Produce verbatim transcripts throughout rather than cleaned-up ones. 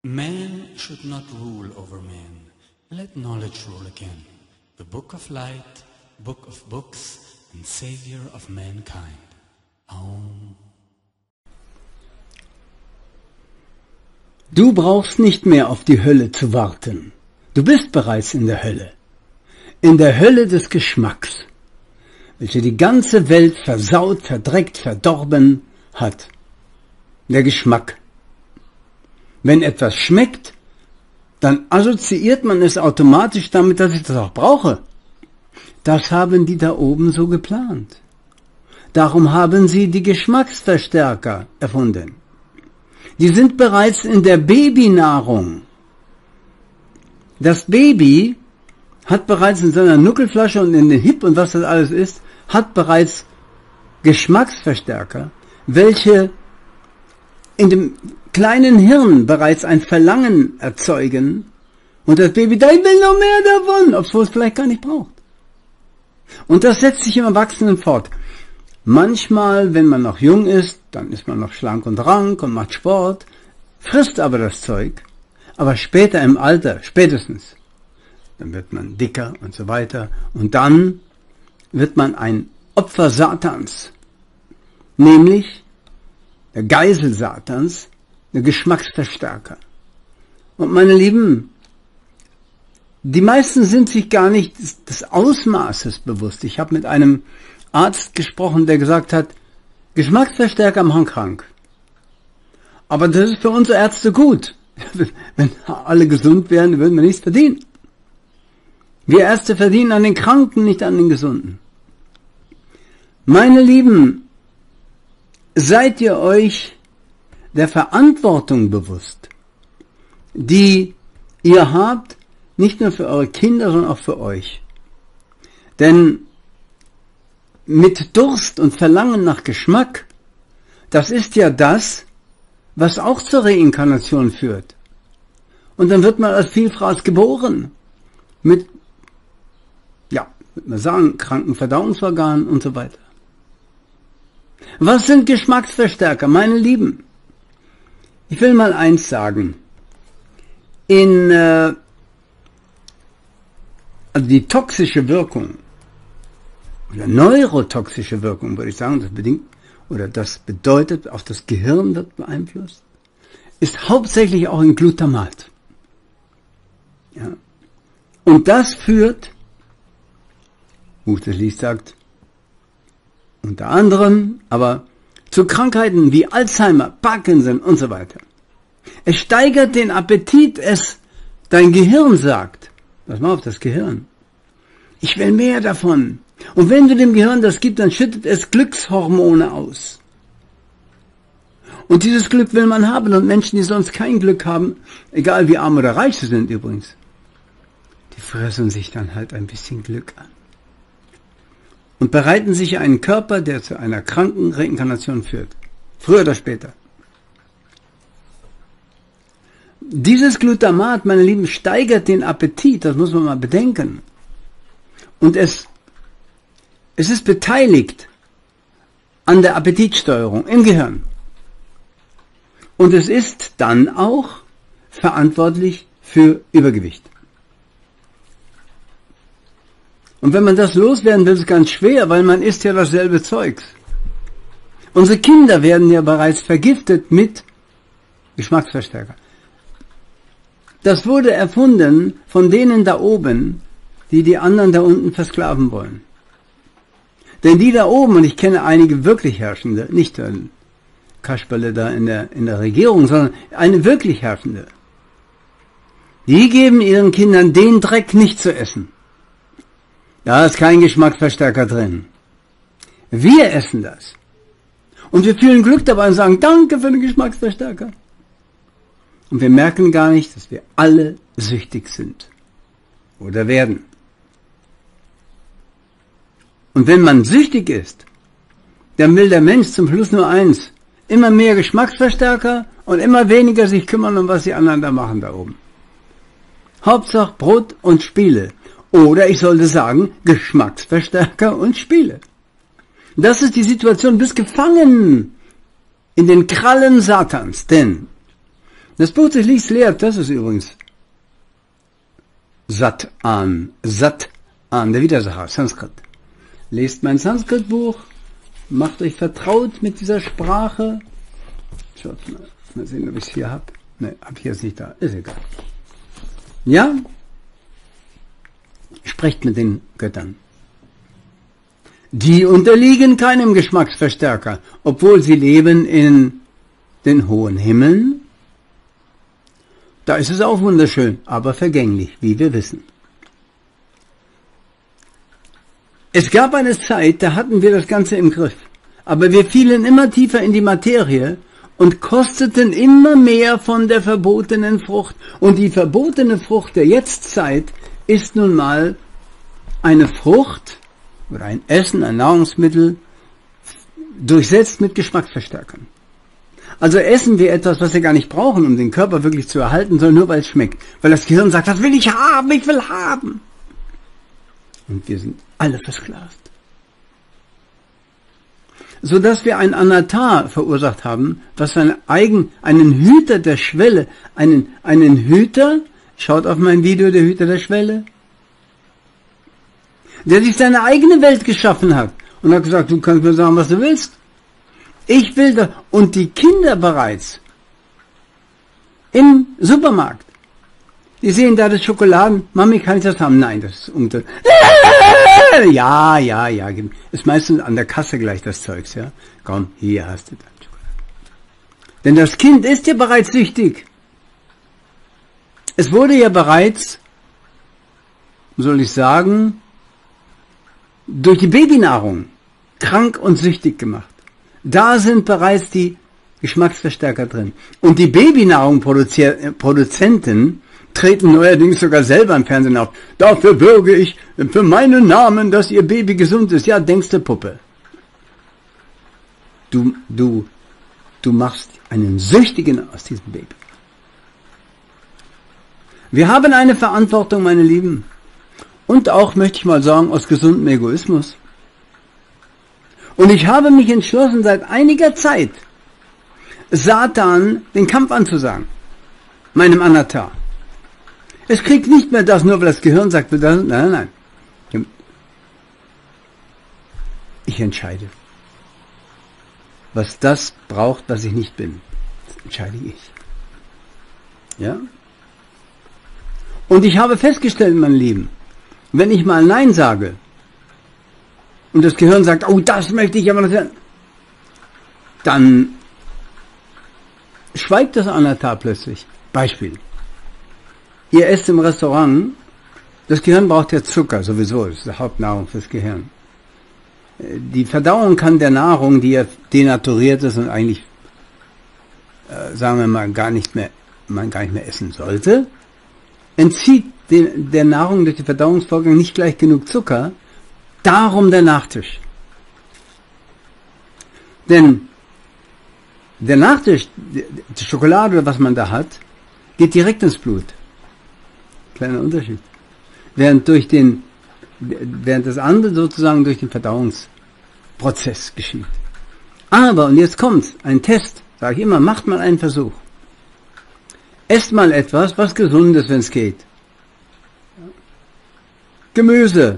Man should not rule over man. Let knowledge rule again. The book of light, book of books, and savior of mankind. Aum. Du brauchst nicht mehr auf die Hölle zu warten. Du bist bereits in der Hölle. In der Hölle des Geschmacks, welche die ganze Welt versaut, verdreckt, verdorben hat. Der Geschmack. Wenn etwas schmeckt, dann assoziiert man es automatisch damit, dass ich das auch brauche. Das haben die da oben so geplant. Darum haben sie die Geschmacksverstärker erfunden. Die sind bereits in der Babynahrung. Das Baby hat bereits in seiner Nuckelflasche und in den Hip und was das alles ist, hat bereits Geschmacksverstärker, welche in dem kleinen Hirn bereits ein Verlangen erzeugen und das Baby, da ich will noch mehr davon, obwohl es vielleicht gar nicht braucht. Und das setzt sich im Erwachsenen fort. Manchmal, wenn man noch jung ist, dann ist man noch schlank und rank und macht Sport, frisst aber das Zeug, aber später im Alter, spätestens, dann wird man dicker und so weiter und dann wird man ein Opfer Satans, nämlich der Geisel Satans, der Geschmacksverstärker. Und meine Lieben, die meisten sind sich gar nicht des, des Ausmaßes bewusst. Ich habe mit einem Arzt gesprochen, der gesagt hat, Geschmacksverstärker machen krank. Aber das ist für unsere Ärzte gut. Wenn alle gesund wären, würden wir nichts verdienen. Wir Ärzte verdienen an den Kranken, nicht an den Gesunden. Meine Lieben, seid ihr euch der Verantwortung bewusst, die ihr habt, nicht nur für eure Kinder, sondern auch für euch. Denn mit Durst und Verlangen nach Geschmack, das ist ja das, was auch zur Reinkarnation führt. Und dann wird man als Vielfraß geboren, mit, ja, würde man sagen, kranken Verdauungsorganen und so weiter. Was sind Geschmacksverstärker, meine Lieben? Ich will mal eins sagen. In, äh, also die toxische Wirkung, oder neurotoxische Wirkung, würde ich sagen, das bedingt, oder das bedeutet, auch das Gehirn wird beeinflusst, ist hauptsächlich auch in Glutamat. Ja. Und das führt, Buch des Lichts sagt, unter anderem, aber zu Krankheiten wie Alzheimer, Parkinson und so weiter. Es steigert den Appetit, es, dein Gehirn sagt, pass mal auf, das Gehirn, ich will mehr davon. Und wenn du dem Gehirn das gibst, dann schüttet es Glückshormone aus. Und dieses Glück will man haben. Und Menschen, die sonst kein Glück haben, egal wie arm oder reich sie sind übrigens, die fressen sich dann halt ein bisschen Glück an. Und bereiten sich einen Körper, der zu einer kranken Reinkarnation führt. Früher oder später. Dieses Glutamat, meine Lieben, steigert den Appetit, das muss man mal bedenken. Und es, es ist beteiligt an der Appetitsteuerung im Gehirn. Und es ist dann auch verantwortlich für Übergewicht. Und wenn man das loswerden will, ist es ganz schwer, weil man isst ja dasselbe Zeugs. Unsere Kinder werden ja bereits vergiftet mit Geschmacksverstärker. Das wurde erfunden von denen da oben, die die anderen da unten versklaven wollen. Denn die da oben, und ich kenne einige wirklich Herrschende, nicht ein Kasperle da in der, in der Regierung, sondern eine wirklich Herrschende, die geben ihren Kindern den Dreck nicht zu essen. Da ist kein Geschmacksverstärker drin. Wir essen das. Und wir fühlen Glück dabei und sagen, danke für den Geschmacksverstärker. Und wir merken gar nicht, dass wir alle süchtig sind. Oder werden. Und wenn man süchtig ist, dann will der Mensch zum Schluss nur eins. Immer mehr Geschmacksverstärker und immer weniger sich kümmern, um was die anderen da machen da oben. Hauptsache Brot und Spiele. Oder ich sollte sagen, Geschmacksverstärker und Spiele. Das ist die Situation, du bist gefangen in den Krallen Satans. Denn Das Buch des Lichts lehrt, das ist übrigens Sat-an, Sat-an, der Widersacher, Sanskrit. Lest mein Sanskrit-Buch, macht euch vertraut mit dieser Sprache. Schaut mal, mal sehen, ob ich es hier habe. Ne, hab ich jetzt nicht da, ist egal. Ja? Sprecht mit den Göttern. Die unterliegen keinem Geschmacksverstärker, obwohl sie leben in den hohen Himmeln. Da ist es auch wunderschön, aber vergänglich, wie wir wissen. Es gab eine Zeit, da hatten wir das Ganze im Griff, aber wir fielen immer tiefer in die Materie und kosteten immer mehr von der verbotenen Frucht. Und die verbotene Frucht der Jetztzeit ist nun mal eine Frucht oder ein Essen, ein Nahrungsmittel, durchsetzt mit Geschmacksverstärkern. Also essen wir etwas, was wir gar nicht brauchen, um den Körper wirklich zu erhalten, sondern nur, weil es schmeckt. Weil das Gehirn sagt, das will ich haben, ich will haben. Und wir sind alle versklavt. Sodass wir ein Anatar verursacht haben, was einen, eigen, einen Hüter der Schwelle, einen, einen Hüter, schaut auf mein Video, der Hüter der Schwelle, der sich seine eigene Welt geschaffen hat und hat gesagt, du kannst mir sagen, was du willst. Ich will das. Und die Kinder bereits im Supermarkt, die sehen da das Schokoladen, Mami, kann ich das haben? Nein, das ist unter. Ja, ja, ja. Ist meistens an der Kasse gleich das Zeugs, ja. Komm, hier hast du dein Schokolade. Denn das Kind ist ja bereits süchtig. Es wurde ja bereits, soll ich sagen, durch die Babynahrung krank und süchtig gemacht. Da sind bereits die Geschmacksverstärker drin. Und die Babynahrung Produzenten treten neuerdings sogar selber im Fernsehen auf. Dafür bürge ich für meinen Namen, dass ihr Baby gesund ist. Ja, denkst du, Puppe. Du, du, du machst einen Süchtigen aus diesem Baby. Wir haben eine Verantwortung, meine Lieben. Und auch, möchte ich mal sagen, aus gesundem Egoismus. Und ich habe mich entschlossen, seit einiger Zeit Satan den Kampf anzusagen. Meinem Anatar. Es kriegt nicht mehr das, nur weil das Gehirn sagt, nein, nein, nein. Ich entscheide. Was das braucht, was ich nicht bin, das entscheide ich. Ja? Und ich habe festgestellt, mein Lieben, wenn ich mal Nein sage, und das Gehirn sagt, oh, das möchte ich aber noch hören, dann schweigt das Anatar plötzlich. Beispiel. Ihr esst im Restaurant, das Gehirn braucht ja Zucker sowieso, das ist die Hauptnahrung fürs Gehirn. Die Verdauung kann der Nahrung, die ja denaturiert ist und eigentlich, äh, sagen wir mal, gar nicht mehr, man gar nicht mehr essen sollte, entzieht den, der Nahrung durch den Verdauungsvorgang nicht gleich genug Zucker. Darum der Nachtisch. Denn der Nachtisch, die Schokolade oder was man da hat, geht direkt ins Blut. Kleiner Unterschied. Während durch den, während das andere sozusagen durch den Verdauungsprozess geschieht. Aber, und jetzt kommt's, ein Test, sage ich immer, macht mal einen Versuch. Esst mal etwas, was gesund ist, wenn es geht. Gemüse.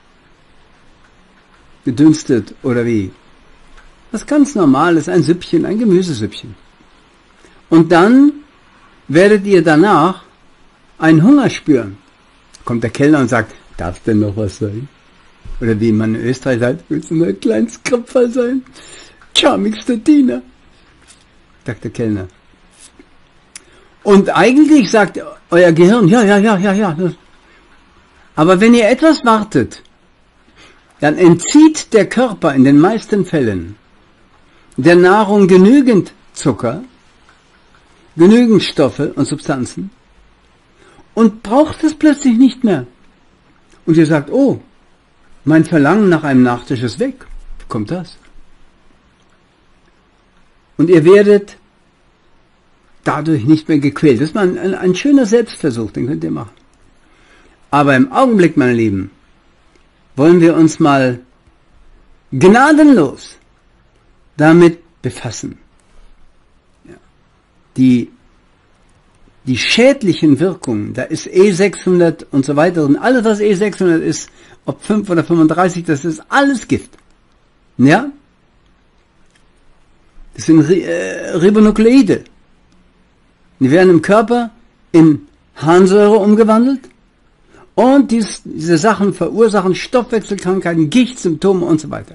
Gedünstet oder wie. Was ganz normal ist, ein Süppchen, ein Gemüsesüppchen. Und dann werdet ihr danach einen Hunger spüren. Kommt der Kellner und sagt, darf denn noch was sein? Oder wie man in Österreich sagt, willst du nur ein kleines Krapfer sein? Charmigster Diener, sagt der Kellner. Und eigentlich sagt euer Gehirn, ja, ja, ja, ja, ja. Aber wenn ihr etwas wartet, dann entzieht der Körper in den meisten Fällen der Nahrung genügend Zucker, genügend Stoffe und Substanzen und braucht es plötzlich nicht mehr. Und ihr sagt, oh, mein Verlangen nach einem Nachtisch ist weg. Wie kommt das? Und ihr werdet dadurch nicht mehr gequält. Das ist mal ein, ein, ein schöner Selbstversuch, den könnt ihr machen. Aber im Augenblick, meine Lieben, wollen wir uns mal gnadenlos damit befassen. Ja. Die die schädlichen Wirkungen, da ist E sechshundert und so weiter, und alles was E sechshundert ist, ob fünf oder fünfunddreißig, das ist alles Gift. Ja? Das sind äh, Ribonukleide. Die werden im Körper in Harnsäure umgewandelt und dies, diese Sachen verursachen Stoffwechselkrankheiten, Gichtsymptome und so weiter.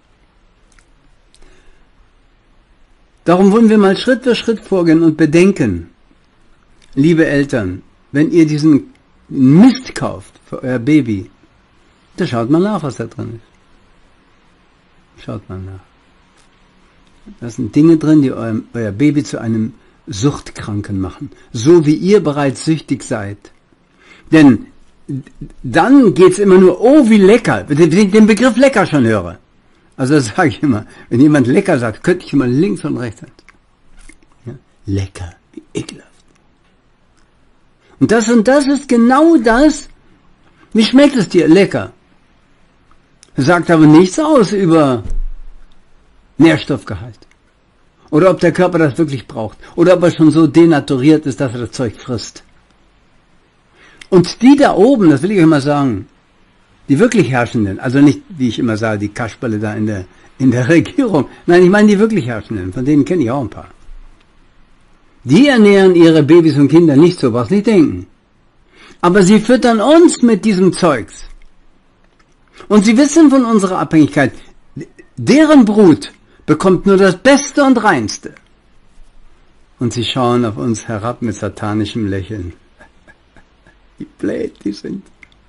Darum wollen wir mal Schritt für Schritt vorgehen und bedenken, liebe Eltern, wenn ihr diesen Mist kauft für euer Baby, da schaut mal nach, was da drin ist. Schaut mal nach. Da sind Dinge drin, die euer, euer Baby zu einem Suchtkranken machen. So wie ihr bereits süchtig seid. Denn dann geht's immer nur, oh wie lecker, wenn ich den Begriff lecker schon höre. Also das sage ich immer, wenn jemand lecker sagt, könnte ich immer links und rechts sagen. Ja? Lecker, wie ekelhaft. Und das und das ist genau das. Wie schmeckt es dir? Lecker. Sagt aber nichts aus über Nährstoffgehalt. Oder ob der Körper das wirklich braucht. Oder ob er schon so denaturiert ist, dass er das Zeug frisst. Und die da oben, das will ich euch mal sagen, die wirklich Herrschenden, also nicht, wie ich immer sage, die Kasperle da in der, in der Regierung. Nein, ich meine die wirklich Herrschenden, von denen kenne ich auch ein paar. Die ernähren ihre Babys und Kinder nicht so, was nicht denken. Aber sie füttern uns mit diesem Zeugs. Und sie wissen von unserer Abhängigkeit, deren Brut bekommt nur das Beste und Reinste. Und sie schauen auf uns herab mit satanischem Lächeln. Wie blöd die sind.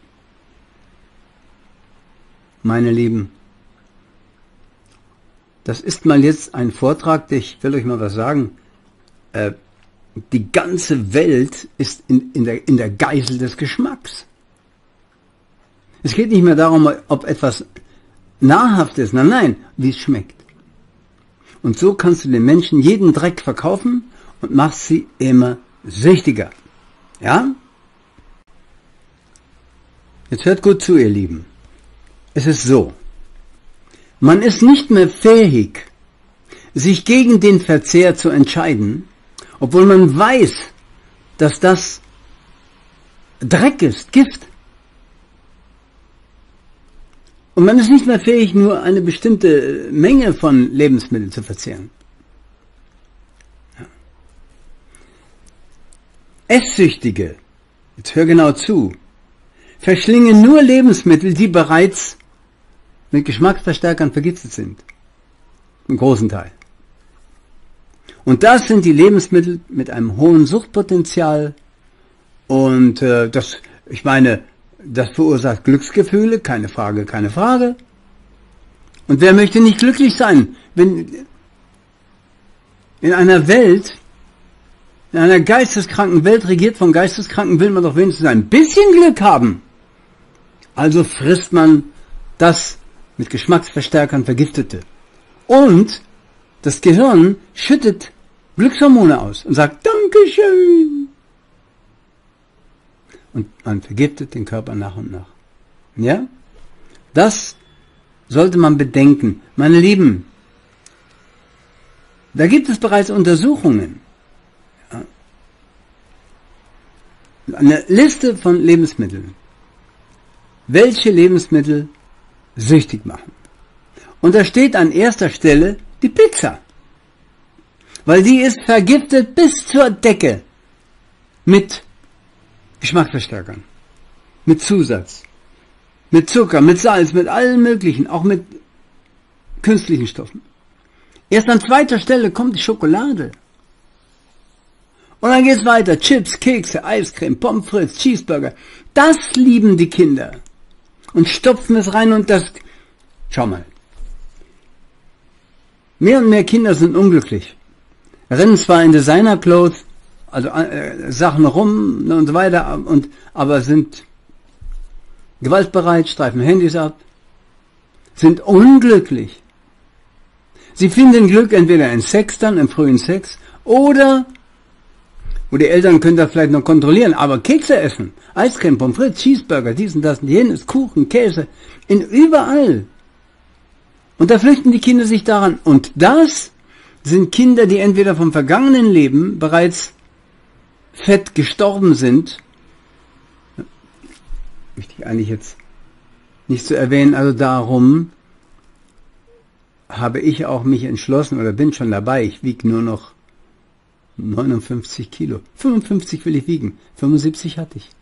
Meine Lieben, das ist mal jetzt ein Vortrag, ich will euch mal was sagen. Äh, die ganze Welt ist in, in, der, in der Geisel des Geschmacks. Es geht nicht mehr darum, ob etwas nahrhaft ist, nein, nein, wie es schmeckt. Und so kannst du den Menschen jeden Dreck verkaufen und machst sie immer süchtiger. Ja? Jetzt hört gut zu, ihr Lieben. Es ist so, man ist nicht mehr fähig, sich gegen den Verzehr zu entscheiden, obwohl man weiß, dass das Dreck ist, Gift. Und man ist nicht mehr fähig, nur eine bestimmte Menge von Lebensmitteln zu verzehren. Ja. Esssüchtige, jetzt hör genau zu, verschlingen nur Lebensmittel, die bereits mit Geschmacksverstärkern vergiftet sind. Im großen Teil. Und das sind die Lebensmittel mit einem hohen Suchtpotenzial. Und äh, das, ich meine, das verursacht Glücksgefühle, keine Frage, keine Frage. Und wer möchte nicht glücklich sein, wenn in einer Welt, in einer geisteskranken Welt regiert von Geisteskranken, will man doch wenigstens ein bisschen Glück haben. Also frisst man das mit Geschmacksverstärkern Vergiftete. Und das Gehirn schüttet Glückshormone aus und sagt Dankeschön. Und man vergiftet den Körper nach und nach. Ja? Das sollte man bedenken. Meine Lieben, da gibt es bereits Untersuchungen. Ja? Eine Liste von Lebensmitteln. Welche Lebensmittel süchtig machen. Und da steht an erster Stelle die Pizza. Weil die ist vergiftet bis zur Decke mit Geschmacksverstärkern, mit Zusatz, mit Zucker, mit Salz, mit allen möglichen, auch mit künstlichen Stoffen. Erst an zweiter Stelle kommt die Schokolade. Und dann geht's weiter. Chips, Kekse, Eiscreme, Pommes frites, Cheeseburger. Das lieben die Kinder. Und stopfen es rein und das... Schau mal. Mehr und mehr Kinder sind unglücklich. Rennen zwar in Designer-Clothes, also äh, Sachen rum und so weiter, und, aber sind gewaltbereit, streifen Handys ab, sind unglücklich. Sie finden Glück entweder in Sex dann, im frühen Sex, oder, wo die Eltern können das vielleicht noch kontrollieren, aber Kekse essen, Eiscreme, Pommes frites, Cheeseburger, dies und das und jenes, Kuchen, Käse, in überall. Und da flüchten die Kinder sich daran. Und das sind Kinder, die entweder vom vergangenen Leben bereits Fett gestorben sind, möchte ich eigentlich jetzt nicht so erwähnen, also darum habe ich auch mich entschlossen oder bin schon dabei, ich wiege nur noch neunundfünfzig Kilo. fünfundfünfzig will ich wiegen, fünfundsiebzig hatte ich.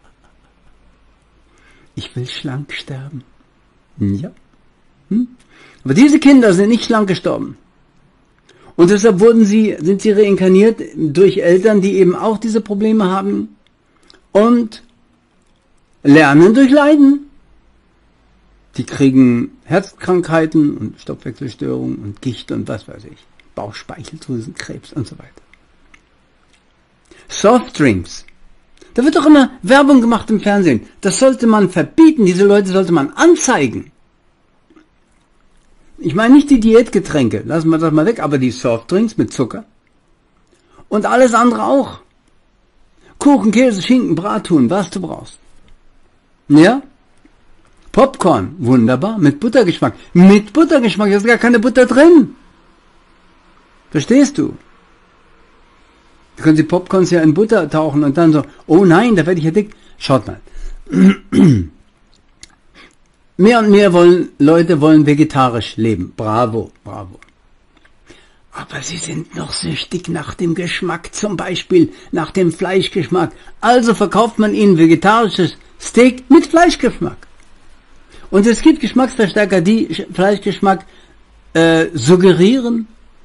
Ich will schlank sterben. Ja. Hm? Aber diese Kinder sind nicht schlank gestorben. Und deshalb wurden sie, sind sie reinkarniert durch Eltern, die eben auch diese Probleme haben und lernen durch Leiden. Die kriegen Herzkrankheiten und Stoffwechselstörungen und Gicht und was weiß ich, Bauchspeicheldrüsenkrebs und so weiter. Softdrinks. Da wird doch immer Werbung gemacht im Fernsehen. Das sollte man verbieten, diese Leute sollte man anzeigen. Ich meine nicht die Diätgetränke, lassen wir das mal weg, aber die Softdrinks mit Zucker. Und alles andere auch. Kuchen, Käse, Schinken, Brathuhn, was du brauchst. Ja? Popcorn, wunderbar, mit Buttergeschmack. Mit Buttergeschmack, da ist gar keine Butter drin. Verstehst du? Da können Sie Popcorns ja in Butter tauchen und dann so, oh nein, da werde ich ja dick. Schaut mal. Mehr und mehr wollen Leute wollen vegetarisch leben. Bravo, bravo. Aber sie sind noch süchtig nach dem Geschmack, zum Beispiel nach dem Fleischgeschmack. Also verkauft man ihnen vegetarisches Steak mit Fleischgeschmack. Und es gibt Geschmacksverstärker, die Fleischgeschmack äh, suggerieren.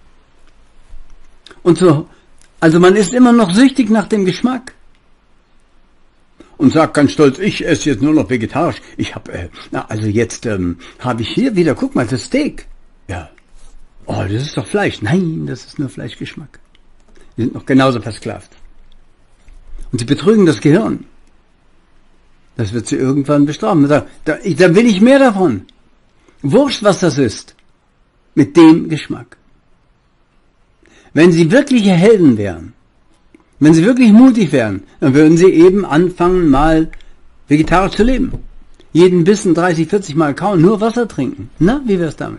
Und so, also man ist immer noch süchtig nach dem Geschmack. Und sagt ganz stolz, ich esse jetzt nur noch vegetarisch. Ich habe, äh, na also jetzt ähm, habe ich hier wieder, guck mal, das Steak. Ja. Oh, das ist doch Fleisch. Nein, das ist nur Fleischgeschmack. Die sind noch genauso versklavt. Und sie betrügen das Gehirn. Das wird sie irgendwann bestrafen. Da, da, da will ich mehr davon. Wurscht, was das ist. Mit dem Geschmack. Wenn sie wirkliche Helden wären, wenn sie wirklich mutig wären, dann würden sie eben anfangen, mal vegetarisch zu leben. Jeden Bissen dreißig, vierzig Mal kauen, nur Wasser trinken. Na, wie wär's damit?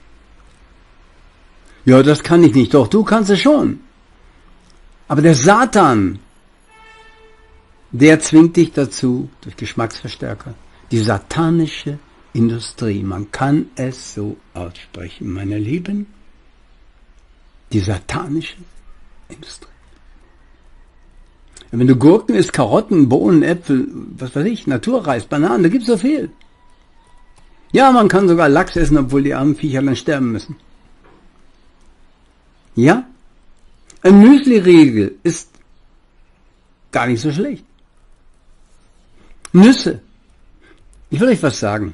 Ja, das kann ich nicht. Doch, du kannst es schon. Aber der Satan, der zwingt dich dazu, durch Geschmacksverstärker, die satanische Industrie. Man kann es so aussprechen, meine Lieben. Die satanische Industrie. Wenn du Gurken isst, Karotten, Bohnen, Äpfel, was weiß ich, Naturreis, Bananen, da gibt's so viel. Ja, man kann sogar Lachs essen, obwohl die armen Viecher dann sterben müssen. Ja? Ein Müsli-Riegel ist gar nicht so schlecht. Nüsse. Ich will euch was sagen.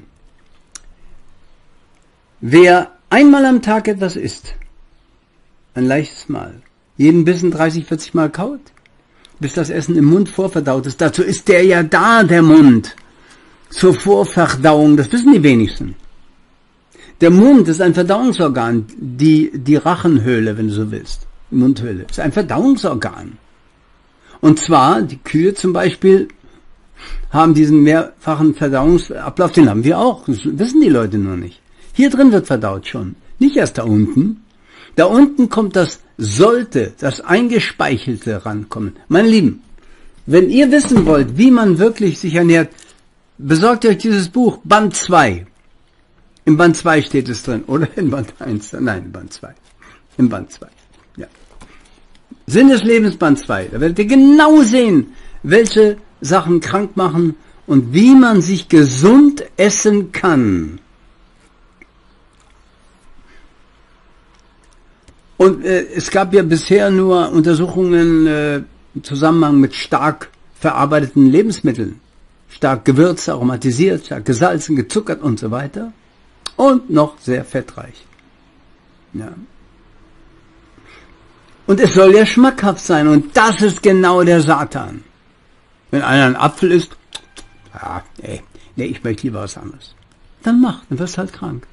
Wer einmal am Tag etwas isst, ein leichtes Mal, jeden Bissen dreißig, vierzig Mal kaut, bis das Essen im Mund vorverdaut ist. Dazu ist der ja da, der Mund. Zur Vorverdauung, das wissen die wenigsten. Der Mund ist ein Verdauungsorgan, die, die Rachenhöhle, wenn du so willst, die Mundhöhle, ist ein Verdauungsorgan. Und zwar, die Kühe zum Beispiel haben diesen mehrfachen Verdauungsablauf, den haben wir auch, das wissen die Leute nur nicht. Hier drin wird verdaut schon, nicht erst da unten. Da unten kommt das sollte, das Eingespeichelte rankommen. Meine Lieben, wenn ihr wissen wollt, wie man wirklich sich ernährt, besorgt euch dieses Buch, Band zwei. Im Band zwei steht es drin, oder in Band eins? Nein, in Band zwei. Im Band zwei, ja. Sinn des Lebens, Band zwei. Da werdet ihr genau sehen, welche Sachen krank machen und wie man sich gesund essen kann. Und äh, es gab ja bisher nur Untersuchungen äh, im Zusammenhang mit stark verarbeiteten Lebensmitteln. Stark gewürzt, aromatisiert, stark gesalzen, gezuckert und so weiter. Und noch sehr fettreich. Ja. Und es soll ja schmackhaft sein. Und das ist genau der Satan. Wenn einer einen Apfel isst, ja, ey, nee, ich möchte lieber was anderes. Dann mach, dann wirst du halt krank.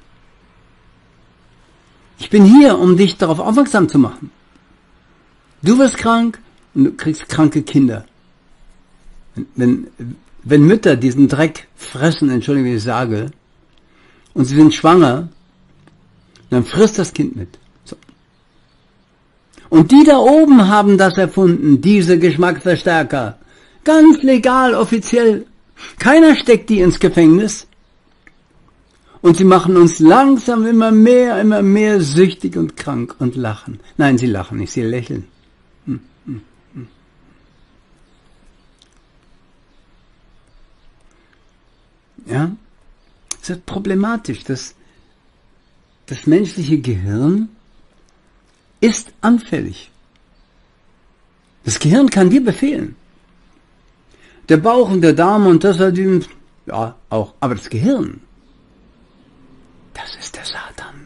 Ich bin hier, um dich darauf aufmerksam zu machen. Du wirst krank und du kriegst kranke Kinder. Wenn, wenn, wenn Mütter diesen Dreck fressen, entschuldige, wie ich sage, und sie sind schwanger, dann frisst das Kind mit. So. Und die da oben haben das erfunden, diese Geschmacksverstärker. Ganz legal, offiziell. Keiner steckt die ins Gefängnis. Und sie machen uns langsam immer mehr, immer mehr süchtig und krank und lachen. Nein, sie lachen nicht, sie lächeln. Hm, hm, hm. Ja, es ist problematisch. Das, das menschliche Gehirn ist anfällig. Das Gehirn kann dir befehlen. Der Bauch und der Darm und das, ja, auch. Aber das Gehirn, das ist der Satan.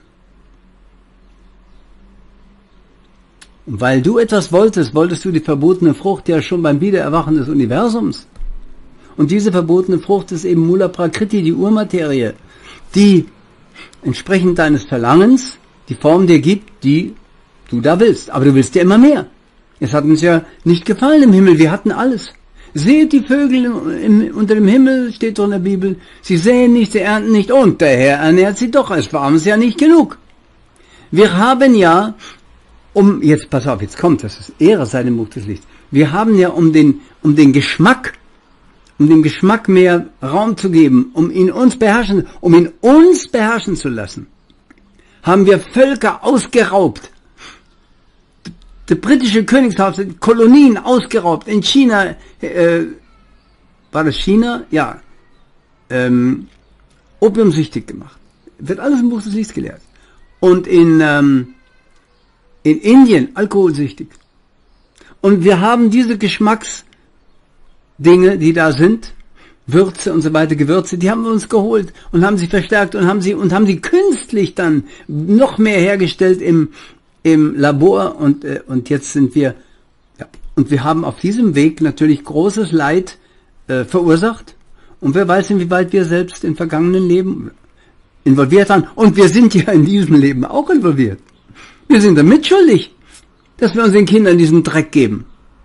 Und weil du etwas wolltest, wolltest du die verbotene Frucht ja schon beim Wiedererwachen des Universums. Und diese verbotene Frucht ist eben Mula Prakriti, die Urmaterie, die entsprechend deines Verlangens die Form dir gibt, die du da willst. Aber du willst ja immer mehr. Es hat uns ja nicht gefallen im Himmel, wir hatten alles. Seht die Vögel im, im, unter dem Himmel, steht doch in der Bibel, sie säen nicht, sie ernten nicht, und der Herr ernährt sie doch, es war uns ja nicht genug. Wir haben ja, um, jetzt pass auf, jetzt kommt, das ist Ehre sei dem Buch des Lichts, wir haben ja um den, um den Geschmack, um dem Geschmack mehr Raum zu geben, um ihn uns beherrschen, um ihn uns beherrschen zu lassen, haben wir Völker ausgeraubt. Das britische Königshaus hat Kolonien ausgeraubt. In China, äh, war das China? Ja. Ähm, opiumsüchtig gemacht. Wird alles im Buch des Lichts gelehrt. Und in, ähm, in Indien alkoholsüchtig. Und wir haben diese Geschmacksdinge, die da sind, Würze und so weiter, Gewürze, die haben wir uns geholt und haben sie verstärkt und haben sie, und haben sie künstlich dann noch mehr hergestellt im, im Labor, und, äh, und jetzt sind wir, ja, und wir haben auf diesem Weg natürlich großes Leid äh, verursacht, und wer weiß, inwieweit wir selbst in vergangenen Leben involviert waren, und wir sind ja in diesem Leben auch involviert. Wir sind da mitschuldig, dass wir unseren Kindern diesen Dreck geben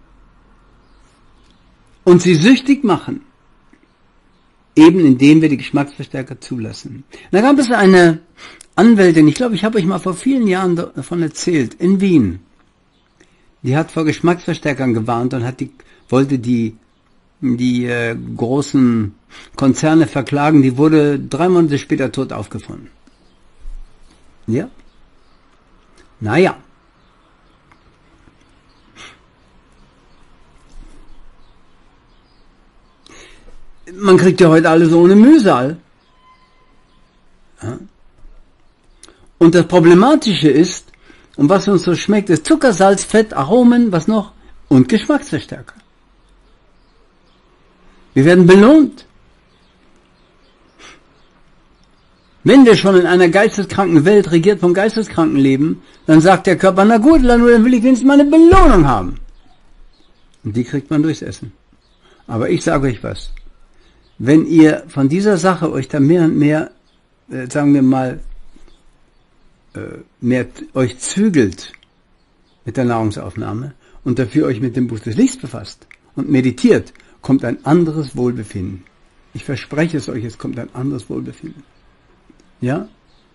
und sie süchtig machen, eben indem wir die Geschmacksverstärker zulassen. Da gab es eine Anwältin, ich glaube, ich habe euch mal vor vielen Jahren davon erzählt, in Wien. Die hat vor Geschmacksverstärkern gewarnt und hat die, wollte die, die äh, großen Konzerne verklagen. Die wurde drei Monate später tot aufgefunden. Ja? Naja. Man kriegt ja heute alles ohne Mühsal. Ja? Und das Problematische ist, und was uns so schmeckt, ist Zucker, Salz, Fett, Aromen, was noch? Und Geschmacksverstärker. Wir werden belohnt. Wenn wir schon in einer geisteskranken Welt, regiert von Geisteskranken leben, dann sagt der Körper, na gut, dann will ich wenigstens mal eine Belohnung haben. Und die kriegt man durchs Essen. Aber ich sage euch was. Wenn ihr von dieser Sache euch da mehr und mehr, äh, sagen wir mal, mehr euch zügelt mit der Nahrungsaufnahme und dafür euch mit dem Buch des Lichts befasst und meditiert, kommt ein anderes Wohlbefinden. Ich verspreche es euch, es kommt ein anderes Wohlbefinden. Ja?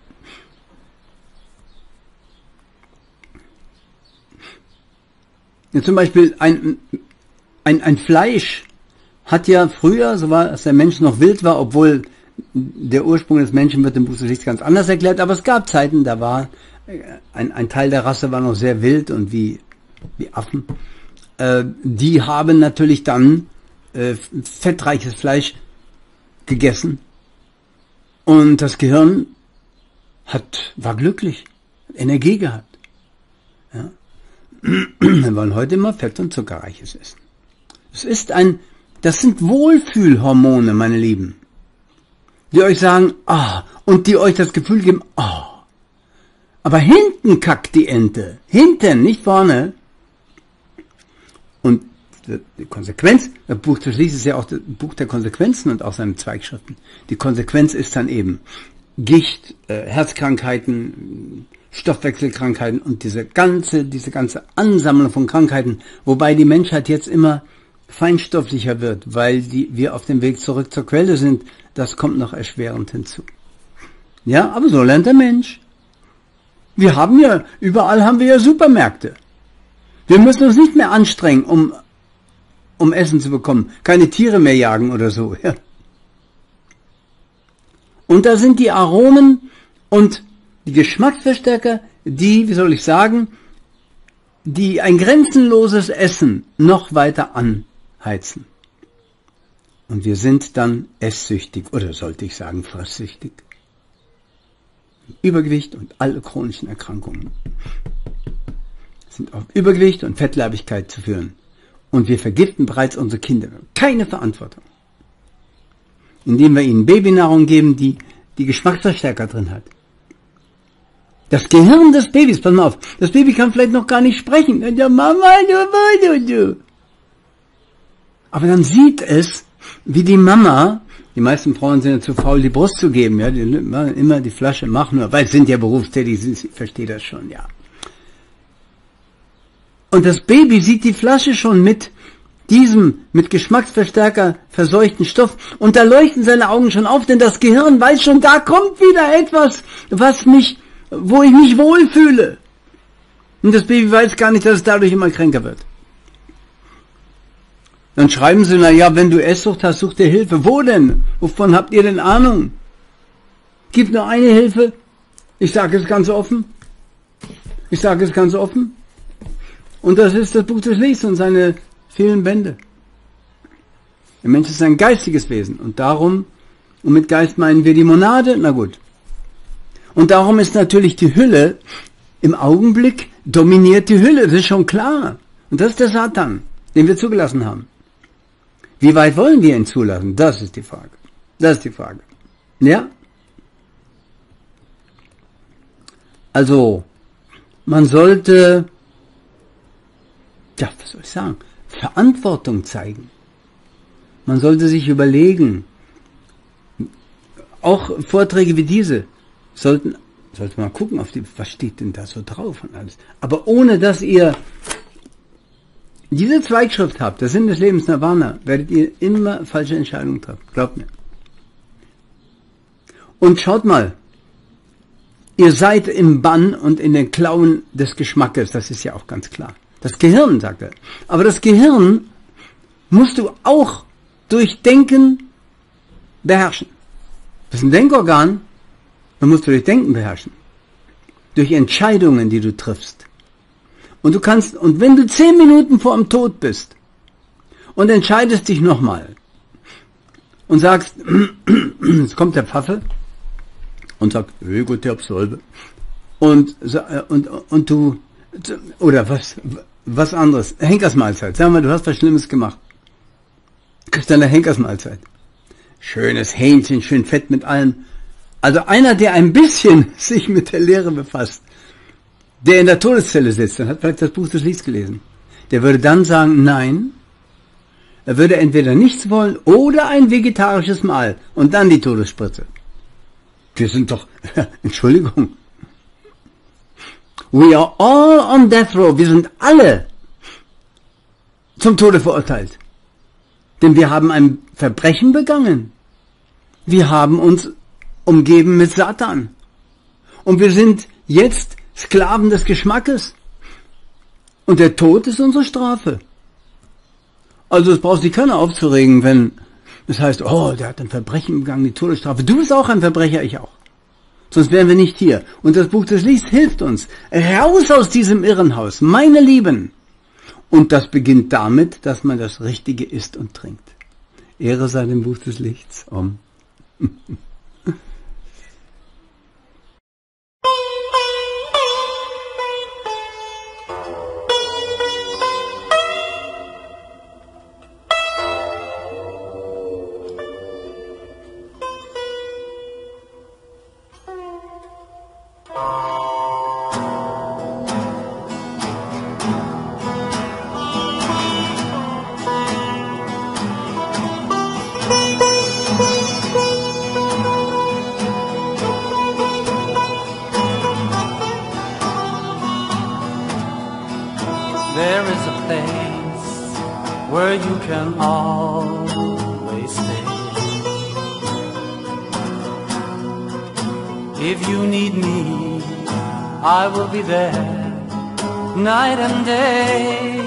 Ja, zum Beispiel ein, ein, ein Fleisch hat ja früher, so war, als der Mensch noch wild war, obwohl der Ursprung des Menschen wird im Buch des Lichts ganz anders erklärt, aber es gab Zeiten, da war ein, ein Teil der Rasse war noch sehr wild und wie, wie Affen. Äh, die haben natürlich dann äh, fettreiches Fleisch gegessen und das Gehirn hat, war glücklich, hat Energie gehabt. Ja? Wir wollen heute immer Fett- und Zuckerreiches essen. Es ist ein, das sind Wohlfühlhormone, meine Lieben, die euch sagen, ah, und die euch das Gefühl geben, ah. Aber hinten kackt die Ente. Hinten, nicht vorne. Und die Konsequenz, das Buch des Lichts ist ja auch das Buch der Konsequenzen und auch seine Zweigschriften. Die Konsequenz ist dann eben Gicht, äh, Herzkrankheiten, Stoffwechselkrankheiten und diese ganze, diese ganze Ansammlung von Krankheiten, wobei die Menschheit jetzt immer feinstofflicher wird, weil die, wir auf dem Weg zurück zur Quelle sind. Das kommt noch erschwerend hinzu. Ja, aber so lernt der Mensch. Wir haben ja, überall haben wir ja Supermärkte. Wir müssen uns nicht mehr anstrengen, um, um Essen zu bekommen. Keine Tiere mehr jagen oder so. Ja. Und da sind die Aromen und die Geschmacksverstärker, die, wie soll ich sagen, die ein grenzenloses Essen noch weiter anheizen. Und wir sind dann esssüchtig, oder sollte ich sagen fresssüchtig. Übergewicht und alle chronischen Erkrankungen sind auf Übergewicht und Fettleibigkeit zu führen. Und wir vergiften bereits unsere Kinder. Keine Verantwortung. Indem wir ihnen Babynahrung geben, die die Geschmacksverstärker drin hat. Das Gehirn des Babys, pass mal auf, das Baby kann vielleicht noch gar nicht sprechen. Ja, Mama, du, du, du. Aber dann sieht es, wie die Mama, die meisten Frauen sind ja zu faul, die Brust zu geben, ja, die immer die Flasche machen, nur, weil es sind ja berufstätig, ich verstehe das schon, ja. Und das Baby sieht die Flasche schon mit diesem, mit Geschmacksverstärker verseuchten Stoff, und da leuchten seine Augen schon auf, denn das Gehirn weiß schon, da kommt wieder etwas, was mich, wo ich mich wohlfühle. Und das Baby weiß gar nicht, dass es dadurch immer kränker wird. Dann schreiben sie, na ja, wenn du Esssucht hast, such dir Hilfe. Wo denn? Wovon habt ihr denn Ahnung? Gibt nur eine Hilfe. Ich sage es ganz offen. Ich sage es ganz offen. Und das ist das Buch des Lichts und seine vielen Bände. Der Mensch ist ein geistiges Wesen. Und darum, und mit Geist meinen wir die Monade, na gut. Und darum ist natürlich die Hülle, im Augenblick dominiert die Hülle, das ist schon klar. Und das ist der Satan, den wir zugelassen haben. Wie weit wollen wir ihn zulassen? Das ist die Frage. Das ist die Frage. Ja? Also, man sollte, ja, was soll ich sagen, Verantwortung zeigen. Man sollte sich überlegen, auch Vorträge wie diese sollten, sollte man gucken, auf die, was steht denn da so drauf und alles. Aber ohne, dass ihr diese Zweigschrift habt, der Sinn des Lebens Nirvana, werdet ihr immer falsche Entscheidungen treffen. Glaubt mir. Und schaut mal, ihr seid im Bann und in den Klauen des Geschmackes, das ist ja auch ganz klar. Das Gehirn, sagt er. Aber das Gehirn musst du auch durch Denken beherrschen. Das ist ein Denkorgan, dann musst du durch Denken beherrschen. Durch Entscheidungen, die du triffst. Und du kannst, und wenn du zehn Minuten vor dem Tod bist und entscheidest dich nochmal und sagst, jetzt kommt der Pfaffe und sagt, hey, gut, der Absolve. Und, und, und du, oder was, was anderes, Henkersmahlzeit. Sag mal, du hast was Schlimmes gemacht. Du kriegst eine Henkersmahlzeit. Schönes Hähnchen, schön fett mit allem. Also einer, der ein bisschen sich mit der Lehre befasst, der in der Todeszelle sitzt und hat vielleicht das Buch des Lichts gelesen, der würde dann sagen, nein, er würde entweder nichts wollen oder ein vegetarisches Mahl und dann die Todesspritze. Wir sind doch, Entschuldigung, we are all on death row, wir sind alle zum Tode verurteilt. Denn wir haben ein Verbrechen begangen. Wir haben uns umgeben mit Satan. Und wir sind jetzt Sklaven des Geschmackes. Und der Tod ist unsere Strafe. Also es braucht sich keiner aufzuregen, wenn es heißt, oh, der hat ein Verbrechen begangen, die Todesstrafe. Du bist auch ein Verbrecher, ich auch. Sonst wären wir nicht hier. Und das Buch des Lichts hilft uns. Raus aus diesem Irrenhaus, meine Lieben. Und das beginnt damit, dass man das Richtige isst und trinkt. Ehre sei dem Buch des Lichts. Om. There is a place where you can always stay. If you need me, I will be there night and day.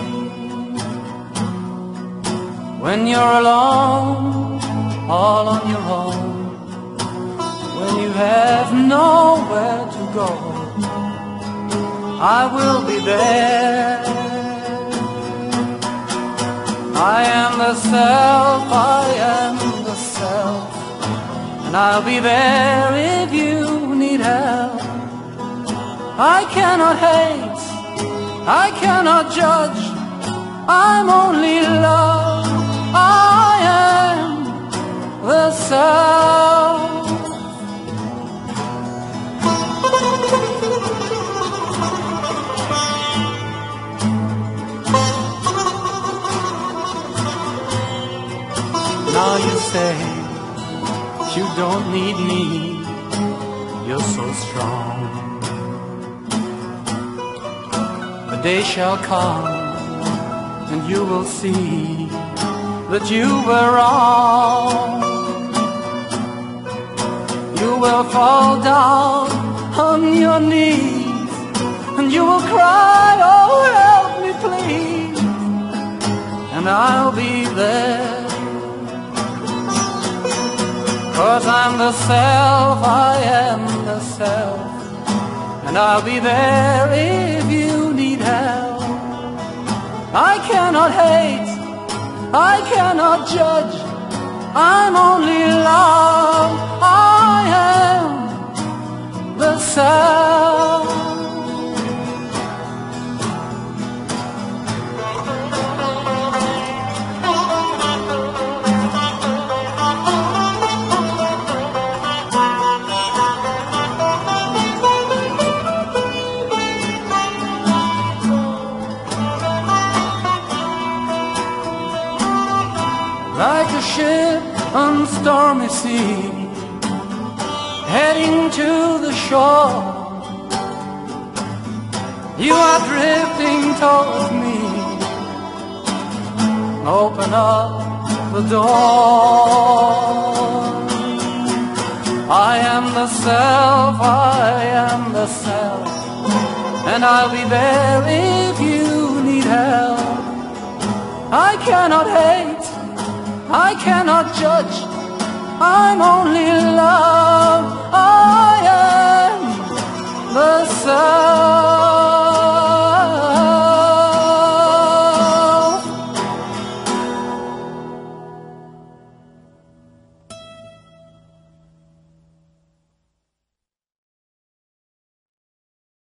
When you're alone, all on your own, when you have nowhere to go, I will be there. I am the self, I am the self, and I'll be there if you need help. I cannot hate, I cannot judge, I'm only love. I am the self. Now you say you don't need me, you're so strong. A day shall come and you will see that you were wrong. You will fall down on your knees and you will cry, oh help me please, and I'll be there. 'Cause I'm the self, I am the self, and I'll be there if you need help. I cannot hate, I cannot judge, I'm only love. I am the self. Like a ship on stormy sea, heading to the shore, you are drifting towards me. Open up the door. I am the self, I am the self, and I'll be there if you need help. I cannot hate, I cannot judge, I'm only love. I am the sun.